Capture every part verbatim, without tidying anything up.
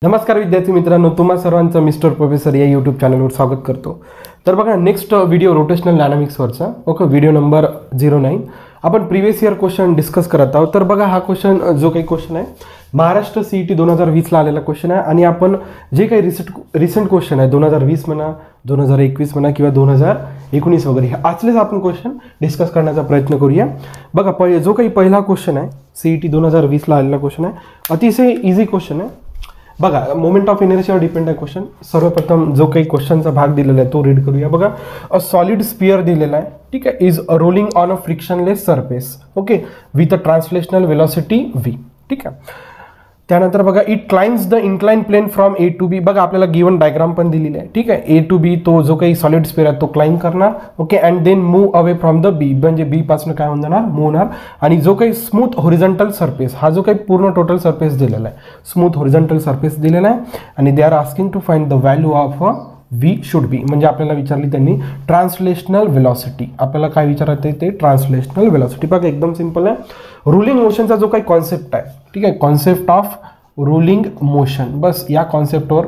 नमस्कार विद्यार्थी मित्रांनो, तुम्हा सर्वांचं मिस्टर प्रोफेसर या यूट्यूब चॅनलवर स्वागत करतो। तर बघा, नेक्स्ट व्हिडिओ रोटेशनल डायनामिक्सवरचा okay video number zero nine आपण प्रिव्हियस इयर क्वेश्चन डिस्कस करत आहोत। तर बघा, हा क्वेश्चन जो काही क्वेश्चन आहे महाराष्ट्र सी ई टी दोन हजार वीसला आलेला क्वेश्चन आहे आणि आपण जे काही रिसेंट रिसेंट क्वेश्चन आहे दोन हजार वीस म्हणा, दोन हजार एकवीस म्हणा किंवा दोन हजार एकोणीस वगैरे हे आजलेच आपण क्वेश्चन डिस्कस करण्याचा प्रयत्न करूया। बघा, पहि जो काही पहिला क्वेश्चन आहे सी ई टी दोन हजार वीसला आलेला क्वेश्चन आहे, अतिशय इझी क्वेश्चन आहे। बघा, मोमेंट ऑफ इनर्शियावर डिपेंड आहे क्वेश्चन। सर्वप्रथम जो काही क्वेश्चनचा भाग दिलेला आहे तो रीड करूया। बघा, अ सॉलिड स्पियर दिलेला आहे, ठीक आहे, is rolling on a frictionless surface okay with a translational velocity V, ठीक आहे। त्यानंतर बघा, it climbs the incline plane from A to B. बघा, आपल्याला गिवन डायग्राम पण दिलेली आहे, ठीक आहे। ए टू बी तो जो काही सॉलिड स्पियर आहे तो क्लाइम करणार okay and then move away from the B, म्हणजे बी पासून काय होऊन जाणार, मूव्ह होणार। आणि जो काही स्मूथ हॉरिझॉन्टल सरफेस, हा जो काही पूर्ण टोटल सरफेस दिलेला आहे, स्मूथ हॉरिझॉन्टल सरफेस दिलेला आहे आणि they are asking to find the value of a V should be, म्हणजे आपल्याला विचारली त्यांनी ट्रान्सलेशनल वेलॉसिटी। आपल्याला काय विचारते ते ट्रान्सलेशनल वेलॉसिटी। बघा, एकदम सिंपल आहे। रुलिंग मोशनचा जो काही कॉन्सेप्ट आहे, ठीक आहे, कॉन्सेप्ट ऑफ रोलिंग मोशन, बस या कॉन्सेप्टवर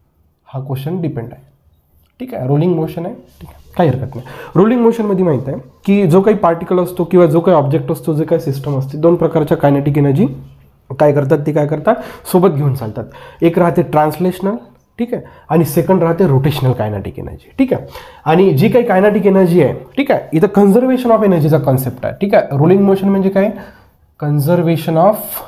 हा क्वेश्चन डिपेंड आहे, ठीक आहे। रोलिंग मोशन आहे, ठीक आहे, काही हरकत नाही। रोलिंग मोशनमध्ये माहिती आहे की जो काही पार्टिकल असतो किंवा जो काही ऑब्जेक्ट असतो, जे काही सिस्टम असते, दोन प्रकारच्या कायनेटिक एनर्जी काय करतात, ते काय करतात, सोबत घेऊन चालतात। एक राहते ट्रान्सलेशनल, ठीक आहे, आणि सेकंड राहते रोटेशनल कायनेटिक एनर्जी, ठीक आहे। आणि जी काही कायनेटिक एनर्जी आहे, ठीक आहे, इथं कन्झर्वेशन ऑफ एनर्जीचा कॉन्सेप्ट आहे, ठीक आहे। रोलिंग मोशन म्हणजे काय, conservation of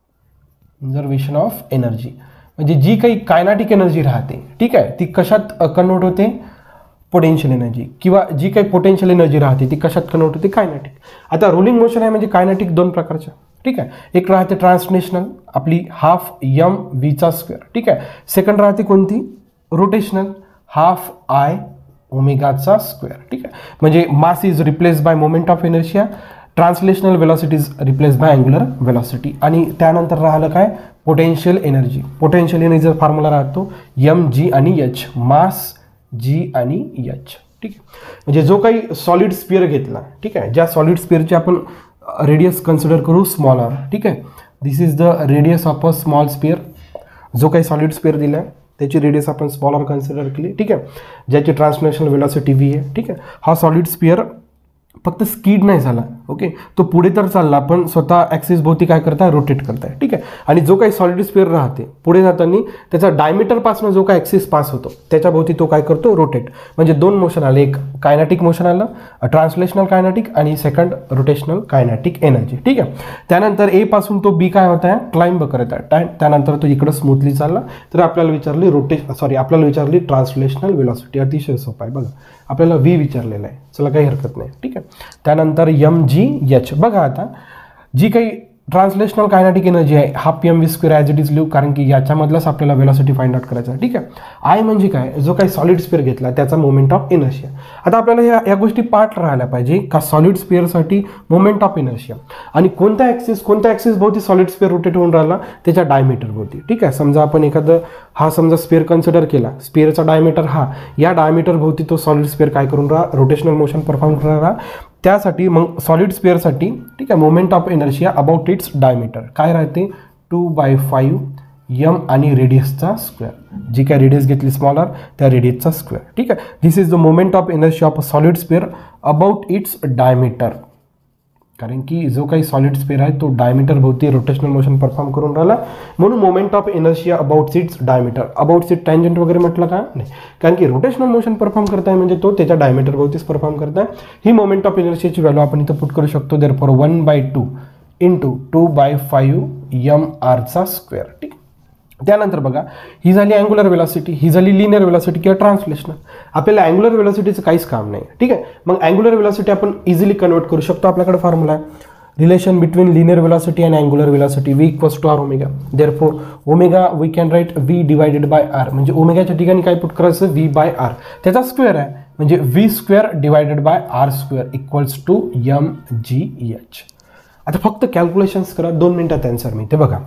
conservation of energy, म्हणजे जी काही कायनेटिक एनर्जी राहते, ठीक आहे, ती कशात कन्वर्ट होते, पोटेन्शियल एनर्जी, किंवा जी काही पोटेन्शियल एनर्जी राहते ती कशात कन्वर्ट होते, कायनेटिक। आता रोलिंग मोशन आहे म्हणजे कायनेटिक दोन प्रकारच्या, ठीक आहे। एक राहते ट्रान्सलेशनल, आपली हाफ यम व्हीचा स्क्वेअर, ठीक आहे। सेकंड राहते कोणती, रोटेशनल, हाफ आय ओमेगाचा स्क्वेअर, ठीक आहे। म्हणजे mass is replace by moment of inertia, translational velocity is replace by angular velocity, आणि त्यानंतर राहिलं काय, पोटेन्शियल एनर्जी। पोटेन्शियल एनर्जीचा फॉर्म्युला राहतो एम जी आणि एच, मास जी आणि एच, ठीक आहे। म्हणजे जो काही सॉलिड स्पियर घेतला, ठीक आहे, ज्या सॉलिड स्पियरचे आपण रेडियस कन्सिडर करू स्मॉल आर, ठीक आहे। This is the radius of a small sphere. जो काही सॉलिड स्पियर दिला आहे त्याची रेडियस आपण स्मॉल आर कन्सिडर केली, ठीक आहे, ज्याची ट्रान्सलेशनल वेलॉसिटी व्ही आहे, ठीक आहे। हा सॉलिड स्पियर फक्त स्कीड नाही झाला, ओके, तो पुढे तर चालला पण स्वतः ॲक्सिस भोवती काय करताय, रोटेट करताय, ठीक आहे। आणि जो काही सॉलिड स्पियर राहते पुढे जाताना त्याचा डायमीटरपासून जो काही ॲक्सिस पास होतो त्याच्या भोवती तो काय करतो, रोटेट। म्हणजे दोन मोशन आले, एक कायनेटिक मोशन आलं, ट्रान्सलेशनल कायनेटिक, आणि सेकंड रोटेशनल कायनेटिक एनर्जी, ठीक आहे। त्यानंतर ए पासून तो बी काय होत आहे, क्लाइंब करत आहे, त्यानंतर तो इकडं स्मूथली चालला, तर आपल्याला विचारली रोटे सॉरी आपल्याला विचारली ट्रान्सलेशनल वेलॉसिटी। अतिशय सोपं आहे। बघा, आपल्याला व्ही विचारलेला आहे, चला काही हरकत नाही, ठीक आहे। त्यानंतर एम जी एच। बघा, आता जी काही ट्रान्सलेशनल कायनेटिक एनर्जी आहे half M V square as it is leave, कारण की याच्यामधलाच आपल्याला वेलॉसिटी फाइंड आउट करायचा आहे, ठीक आहे। आय म्हणजे काय, जो काही सॉलिड स्पियर घेतला त्याचा मोमेंट ऑफ इनर्शिया। आता आपल्याला ह्या या गोष्टी पाठ राहायला पाहिजे का, सॉलिड स्पियरसाठी मोमेंट ऑफ इनर्शिया आणि कोणत्या ॲक्सिस कोणत्या ॲक्सिस भोवती सॉलिड स्पियर रोटेट होऊन राहिला, त्याच्या डायमीटर भोवती, ठीक आहे। समजा आपण एखादं हा समजा स्पियर कन्सिडर केला, स्पियरचा डायमीटर हा, या डायमीटर भोवती तो सॉलिड स्पियर काय करून राहा, रोटेशनल मोशन परफॉर्म करणार राहा। त्यासाठी मग सॉलिड स्पियरसाठी, ठीक आहे, moment of inertia about its diameter काय राहते, टू बाय फाईव्ह यम आणि रेडियसचा स्क्वेअर, जी काय रेडियस घेतली स्मॉल आर त्या रेडियसचा स्क्वेअर, ठीक आहे। This is the moment of inertia of a solid sphere about its diameter, कारण की जो काही सॉलिड स्पियर आहे तो डायमीटर भोवती रोटेशनल मोशन परफॉर्म करून राहिला, म्हणून moment of inertia about its diameter. About it tangent वगैरे म्हटलं का नाही, कारण की रोटेशनल मोशन परफॉर्म करताय म्हणजे तो त्याच्या डायमीटर भोवतीच परफॉर्म करताय। ही मोमेंट ऑफ इनर्शियाची व्हॅल्यू आपण इथं पुट करू शकतो, therefore one by two into two by five M आरचा स्क्वेअर, ठीक। त्यानंतर बघा, ही झाली अँग्युलर वेलॉसिटी, ही झाली लिनियर वेलॉसिटी किंवा ट्रान्सलेशनल। आपल्याला अँग्युलर वेलॉसिटीचं काहीच काम नाही, ठीक आहे। मग अँग्युलर वेलॉसिटी आपण इझिली कन्वर्ट करू शकतो। आपल्याकडे फॉर्म्युला आहे, relation between linear velocity and angular velocity, V equals to R omega, therefore omega we can write V divided by R, म्हणजे ओमेगाच्या ठिकाणी काय पुट करायचं, व्ही बाय आर, त्याचा स्क्वेअर आहे, म्हणजे V square divided by R square equals to M G H. आता फक्त कॅल्क्युलेशन्स करा, दोन मिनिटात आन्सर मिळते। बघा,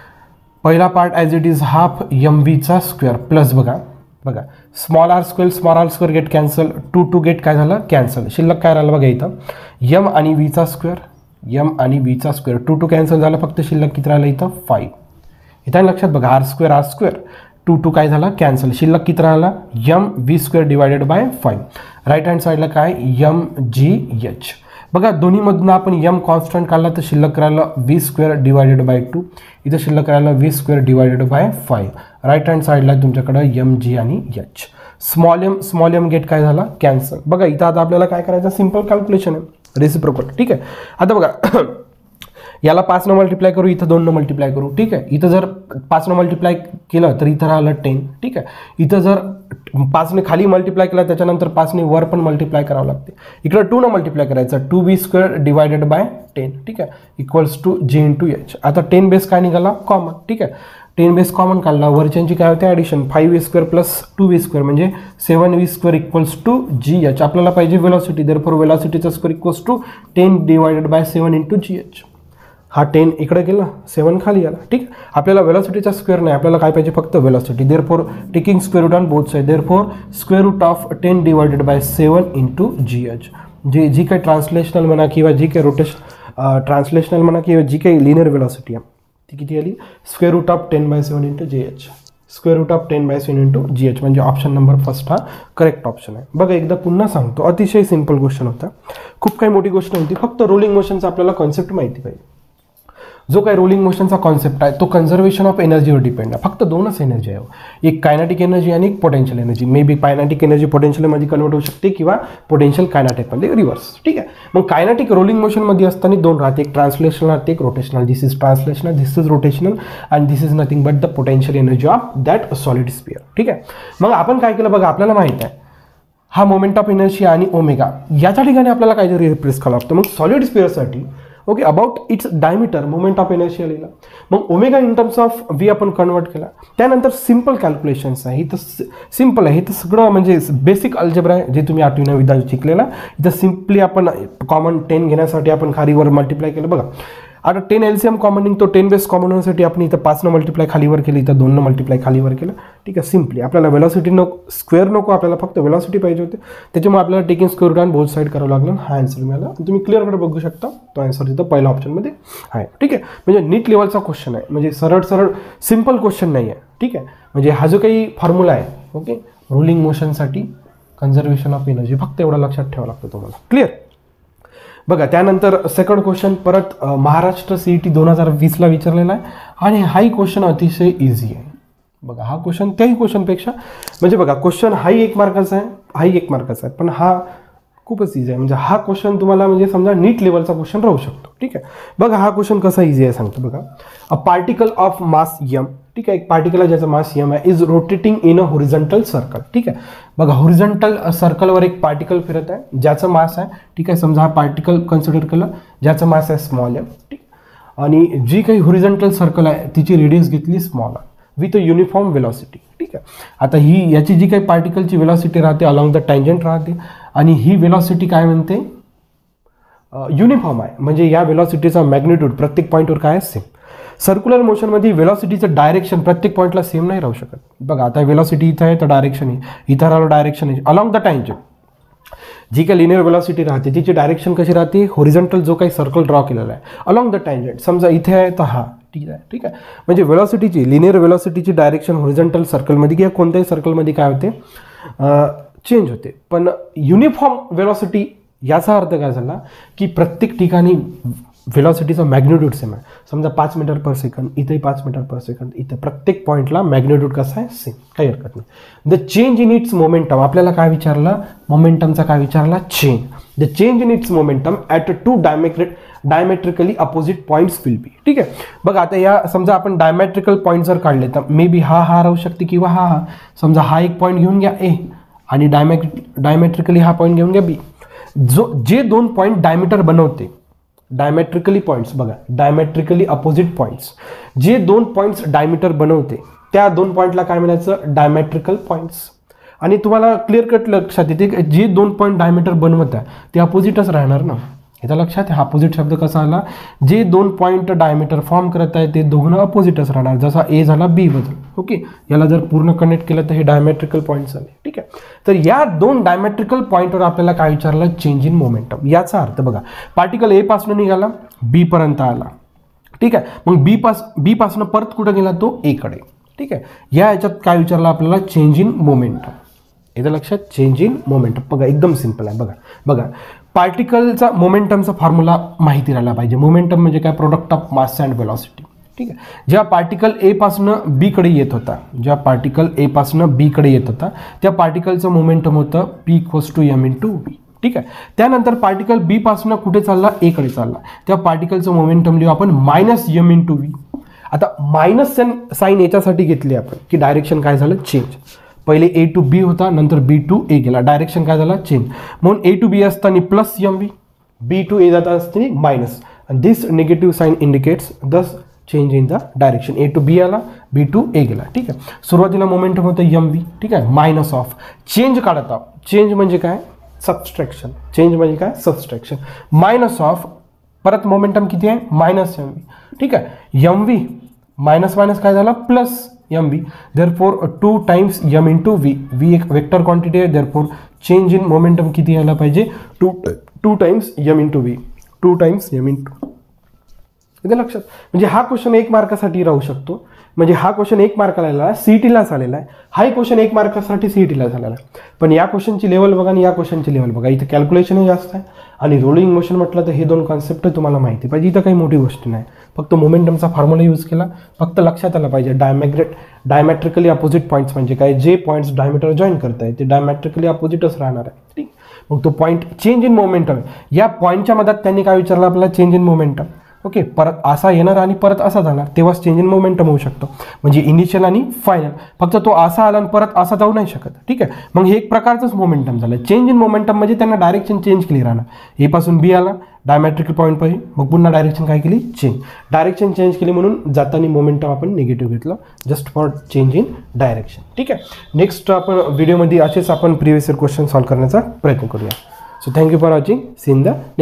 पहिला part as it is half M व्हीचा स्क्वेअर प्लस, बघा बघा small R square small R square get cancel, two two get काय झालं, कॅन्सल, शिल्लक काय राहिलं बघा इथं, यम आणि व्हीचा स्क्वेअर, यम आणि व्हीचा स्क्वेअर, टू टू कॅन्सल झालं, फक्त शिल्लक किती राहिलं इथं, फाईव्ह, इथं लक्षात बघा R square R square two two काय झाला कॅन्सल, शिल्लक किती राहिला M V square divided by five. Right hand साईडला काय यम जी एच. बघा दोन्हीमधून आपण यम कॉन्स्टंट काढला तर शिल्लक राहिला V square divided by two, इथं शिल्लक राहिला V square divided by five. Right hand साईडला तुमच्याकडं यम जी आणि H. Small M small M get काय झाला कॅन्सल. बघा इथं आता आपल्याला काय करायचं सिंपल कॅल्क्युलेशन आहे रेसिप्रोकल. ठीक आहे, आता बघा याला पाच न मल्टिप्लाय करू, इथं दोन न मल्टिप्लाय करू. ठीक आहे, इथं जर पाच न मल्टिप्लाय केलं तर इथं राहिलं टेन. ठीक आहे, इथं जर पाचने खाली मल्टिप्लाय केला त्याच्यानंतर पाचने वर पण मल्टिप्लाय करावं लागते. इकडं टू न मल्टिप्लाय करायचं two B square divided by ten. ठीक आहे, equals to G into H. आता टेन बेस काय निघाला कॉमन. ठीक आहे, टेन बेस कॉमन काढला, वरच्यांची काय होते addition five V square plus two V square म्हणजे seven V square equals to G H. आपल्याला पाहिजे वेलॉसिटी, देअरफॉर वेलॉसिटीचा square equals to ten divided by seven into G H. हा टेन इकडे गेला, सेवन खाली आला. ठीक, आपल्याला वेलॉसिटीचा स्क्वेअर नाही, आपल्याला काय पाहिजे फक्त velocity. Therefore taking square root on both side, therefore square root of ten divided by seven into G H. जी जी काही ट्रान्सलेशनल म्हणा किंवा जी काही रोटेशन ट्रान्सलेशनल म्हणा किंवा जी काही लिनियर वेलॉसिटी आहे ती किती आली square root of ten by seven into G H. Square root of ten by seven into G H म्हणजे ऑप्शन नंबर फर्स्ट हा करेक्ट ऑप्शन आहे. बघा एकदा पुन्हा सांगतो, अतिशय सिंपल क्वेश्चन होता, खूप काही मोठी गोष्ट नव्हती, फक्त रोलिंग मोशनचा आपल्याला कॉन्सेप्ट माहिती पाहिजे. जो काही रोलिंग मोशनचा कॉन्सेप्ट आहे तो कन्झर्वेशन ऑफ एनर्जीवर डिपेंड आहे. फक्त दोनच एनर्जी आहे, एक कायनेटिक एनर्जी आणि एक potential energy. May be kinetic energy पोटेन्शियलमध्ये कन्वर्ट होऊ शकते किंवा पोटेन्शियल कायनेटिकमध्ये रिव्हर्स. ठीक आहे, मग कायनेटिक रोलिंग मोशनमध्ये असताना दोन राहते, एक ट्रान्सलेशनल राहते एक rotational. This is translational, this is rotational and this is nothing but the potential energy of that solid sphere. ठीक आहे, मग आपण काय केलं बघा, आपल्याला माहित आहे हा मोमेंट ऑफ इनर्शिया आणि ओमेगा याच्या ठिकाणी आपल्याला काहीतरी रिप्लेस करावं लागतं. मग सॉलिड स्पियरसाठी okay about its diameter moment of inertia लिहिला, मग omega in terms of V आपण कन्वर्ट केला. त्यानंतर सिंपल कॅल्क्युलेशन्स आहे, इथं सिंपल आहे, इथं सगळं म्हणजे बेसिक अल्जेब्रा आहे जे तुम्ही आठवी नववीत शिकलेला. इथं सिम्पली आपण कॉमन टेन घेण्यासाठी आपण खालीवर मल्टिप्लाय केलं. बघा आता टेन एलसीएम कॉमन निघतो, टेन बेस कॉमन होण्यासाठी आपण इथं पाच न मल्टिप्लाय खालीवर केलं, इथं दोन न मल्टिप्लाय खालीवर केलं. ठीक आहे, सिम्पली आपल्याला वेलॉसिटी नको, स्क्वेअर नको, आपल्याला फक्त वेलॉसिटी पाहिजे होते, त्याच्यामुळे आपल्याला taking square root on both side करावं लागलं. हा आन्सर मिळाला, तुम्ही क्लिअरकडे बघू शकता, तो आन्सर तिथं पहिल्या ऑप्शनमध्ये आहे. ठीक आहे, म्हणजे नीट लेवलचा क्वेश्चन आहे, म्हणजे सरळ सरळ सिम्पल क्वेश्चन नाही आहे. ठीक आहे, म्हणजे हा जो काही फॉर्म्युला आहे ओके रोलिंग मोशनसाठी कन्झर्वेशन ऑफ एनर्जी फक्त एवढा लक्षात ठेवावं लागतं तुम्हाला. क्लिअर. बघा त्यानंतर सेकंड क्वेश्चन परत महाराष्ट्र सी ई टी दोन हजार वीसला विचारलेला आहे आणि हाही क्वेश्चन अतिशय इझी आहे. बघा हा क्वेश्चन त्याही क्वेश्चनपेक्षा म्हणजे बघा क्वेश्चन हाही एक मार्काचा आहे, हाही एक मार्काचा आहे, पण हा खूपच इझी आहे. म्हणजे हा क्वेश्चन तुम्हाला म्हणजे समजा नीट लेवलचा क्वेश्चन राहू शकतो. ठीक आहे, बघा हा क्वेश्चन कसा इझी आहे सांगतो. बघा a particle of mass M, ठीक आहे, एक पार्टिकल आहे ज्याचा मास यम आहे, is rotating in a horizontal circle. ठीक आहे, बघा हॉरिझॉन्टल सर्कलवर एक पार्टिकल फिरत आहे ज्याचं मास आहे. ठीक आहे, समजा हा पार्टिकल कन्सिडर केलं ज्याचं मास आहे स्मॉल एम. ठीक, आणि जी काही हॉरिझॉन्टल सर्कल आहे तिची रेडियस घेतली small R with a uniform velocity. ठीक आहे, आता ही याची जी काही पार्टिकलची वेलॉसिटी राहते अलॉंग द टँजंट राहते आणि ही वेलॉसिटी काय म्हणते युनिफॉर्म आहे, म्हणजे या वेलॉसिटीचा मॅग्निट्यूड प्रत्येक पॉईंटवर काय आहे सेम. सर्क्युलर मोशनमध्ये वेलॉसिटीचं डायरेक्शन प्रत्येक पॉईंटला सेम नाही राहू शकत. बघा आता वेलॉसिटी इथं आहे तर डायरेक्शन आहे, इथं राहिलं डायरेक्शन आहे अलॉंग द टँजंट. जी काही लिनियर वेलॉसिटी राहते तिची डायरेक्शन कशी राहते, हॉरिझॉन्टल जो काही सर्कल ड्रॉ केलेला आहे अलॉंग द टँजंट, समजा इथे आहे तर हा ठीक आहे. ठीक आहे, म्हणजे वेलॉसिटीची लिनियर वेलॉसिटीची डायरेक्शन हॉरिझॉन्टल सर्कलमध्ये किंवा कोणत्याही सर्कलमध्ये काय होते चेंज होते. पण युनिफॉर्म वेलॉसिटी याचा अर्थ काय झाला की प्रत्येक ठिकाणी वेलॉसिटीचा मॅग्निट्यूड सेम आहे. समजा पाच मीटर पर सेकंड, इथेही पाच मीटर पर सेकंड, इथे प्रत्येक पॉईंटला मॅग्निट्यूड कसा आहे सेम, काही हरकत नाही. The change in its momentum, आपल्याला काय विचारला मोमेंटमचा काय विचारला change. The change in its momentum at two diametric diametrically opposite points will be. ठीक आहे, बघा आता या समजा आपण डायमेट्रिकल पॉईंट जर काढले तर मे बी हा हा राहू शकते किंवा हा हा. समजा हा एक पॉईंट घेऊन घ्या ए आणि डायमेट्रिक डायमेट्रिकली हा पॉईंट घेऊन घ्या बी. जो जे दोन पॉईंट डायमीटर बनवते डायमेट्रिकली पॉईंट्स, बघा डायमेट्रिकली अपोजिट पॉईंट्स, जे दोन पॉईंट्स डायमीटर बनवते त्या दोन पॉईंटला काय म्हणायचं डायमेट्रिकल पॉईंट्स. आणि तुम्हाला क्लिअर कट लक्षात येते जे दोन पॉईंट डायमीटर बनवत आहे ते अपोजिटच राहणार ना. याचा लक्षात हा अपोजिट शब्द कसा आला, जे दोन पॉईंट डायमीटर फॉर्म करत आहे ते दोघं अपोजिटच राहणार. जसा ए झाला बी बद्दल. ओके, याला जर पूर्ण कनेक्ट केलं तर हे डायमेट्रिकल पॉईंट्स आले. ठीक आहे, तर या दोन डायमेट्रिकल पॉईंटवर आपल्याला काय विचारलं चेंज इन मोमेंटम. याचा अर्थ बघा पार्टिकल ए पासून निघाला बी पर्यंत आला, ठीक आहे. मग बी पास बी पासून परत कुठं गेला तो ए कडे. ठीक आहे. या याच्यात काय विचारलं आपल्याला, चेंज इन मोमेंटम. येतं लक्षात, चेंज इन मोमेंटम. बघा एकदम सिंपल आहे. बघा बघा पार्टिकलचा मोमेंटमचा फॉर्म्युला माहिती राहिला पाहिजे. मोमेंटम म्हणजे काय, product of mass and velocity. ठीक आहे. जेव्हा पार्टिकल ए पासून बी कडे येत होता, जेव्हा पार्टिकल ए पासून बी कडे येत होता त्या पार्टिकलचं मोमेंटम होतं P equals to M into B. ठीक आहे. त्यानंतर पार्टिकल बी पासून कुठे चालला, ए कडे चालला, त्या पार्टिकलचं मोमेंटम लिहू आपण मायनस एम इंटू व्ही. आता मायनस साईन याच्यासाठी घेतली आपण की डायरेक्शन काय झालं, चेंज. पहिले ए टू बी होता, नंतर बी टू ए गेला, डायरेक्शन काय झाला, चेंज. म्हणून ए टू बी असताना plus M V, B to A जात असताना minus. This negative sign indicates the change in the direction. A to B आला, बी टू ए गेला. ठीक आहे. सुरुवातीला मोमेंटम होतं एम व्ही. ठीक आहे. मायनस ऑफ चेंज काढत आहोत. चेंज म्हणजे काय, सबस्ट्रॅक्शन. चेंज म्हणजे काय, सबस्ट्रॅक्शन. मायनस ऑफ परत मोमेंटम किती आहे, मायनस एम व्ही. ठीक आहे. एम व्ही मायनस मायनस काय झाला, plus M v. Therefore two times m into v. V एक वेक्टर क्वांटिटी आहे, देअरफॉर चेंज इन मोमेंटम किती यायला पाहिजे, two two times m into v. Two times m into. इथे लक्षात, म्हणजे हा क्वेश्चन एक मार्कासाठी राहू शकतो. म्हणजे हा क्वेश्चन एक मार्काला आलेला, सीईटीलाच आलेला आहे. हाही क्वेश्चन एक मार्कासाठी सीईटीला झालेला आहे. पण या क्वेश्चनची लेवल बघा आणि या क्वेश्चनची लेवल बघा. इथं कॅल्क्युलेशनही जास्त आहे आणि रोलिंग मोशन म्हटलं तर हे दोन कॉन्सेप्ट तुम्हाला माहिती पाहिजे. इथं काही मोठी गोष्ट नाही, फक्त मोमेंटमचा फॉर्म्युला यूज केला. फक्त लक्षात आलं पाहिजे डायमॅग्रेट डायमॅट्रिकली अपोजिट पॉईंट्स म्हणजे काय, जे पॉईंट्स डायमीटर जॉईन करताय ते डायमॅट्रिकली अपोजिटच राहणार आहे. ठीक. मग तो पॉईंट चेंज इन मोमेंटम, या पॉईंटच्या मधात त्यांनी काय विचारलं आपल्याला, चेंज इन मोमेंटम. ओके. परत असा येणार आणि परत असा जाणार, तेव्हाच चेंज इन मोमेंटम होऊ शकतो. म्हणजे इनिशियल आणि फायनल. फक्त तो असा आला आणि परत असा जाऊ नाही शकत. ठीक आहे. मग हे एक प्रकारचंच मोमेंटम झालं. चेंज इन मोमेंटम म्हणजे त्यांना डायरेक्शन चेंज केली राहणार. ए पासून बी आला, डायमॅट्रिकल पॉईंट पाहिजे, मग पुन्हा डायरेक्शन काय केली, चेंज. डायरेक्शन चेंज केली म्हणून जाताना मोमेंटम आपण निगेटिव्ह घेतलं, just for change in direction. ठीक आहे. नेक्स्ट आपण व्हिडिओमध्ये असेच आपण प्रिव्हियस इयर क्वेश्चन सॉल्व्ह करण्याचा प्रयत्न करूया. So thank you for watching. See in the